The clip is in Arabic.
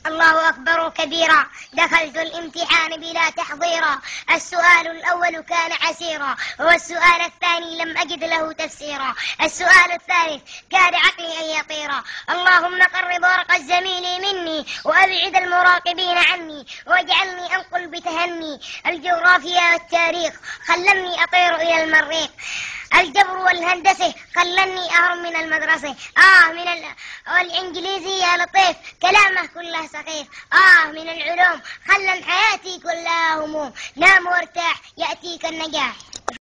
الله أكبر كبيرا. دخلت الامتحان بلا تحضيرا، السؤال الأول كان عسيرا، والسؤال الثاني لم أجد له تفسيرا، السؤال الثالث كاد عقلي أن يطيرا. اللهم قرب ورق الزميل مني، وأبعد المراقبين عني، واجعلني أنقل بتهني الجغرافيا والتاريخ، خلني أطير إلى المريخ. الجبر والهندسة خلني أهرب من المدرسة. والإنجليزي يا لطيف كلامه كله سخيف. من العلوم خلن حياتي كلها هموم، نام وارتاح يأتيك النجاح.